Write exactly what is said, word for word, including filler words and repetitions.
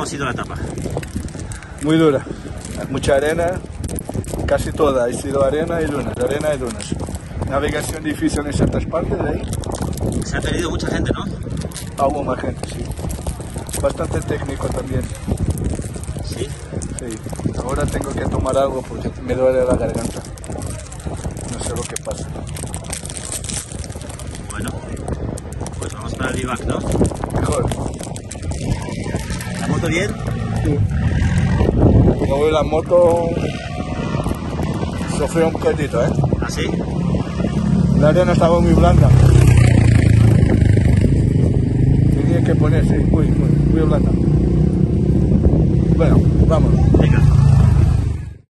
¿Cómo ha sido la etapa? Muy dura, mucha arena, casi toda, ha sido arena y dunas, arena y dunas. Navegación difícil en ciertas partes de ahí. Se ha perdido mucha gente, ¿no? Hubo más gente, sí. Bastante técnico también. ¿Sí? Sí. Ahora tengo que tomar algo porque me duele la garganta. No sé lo que pasa. Bueno, pues vamos para el bivac, ¿no? Mejor. ¿La moto bien? Sí. Como voy la moto, sufrió un poquitito, ¿eh? ¿Ah, sí? La arena estaba muy blanda. Tenía que poner, sí, muy, muy, muy blanda. Bueno, vamos. Venga.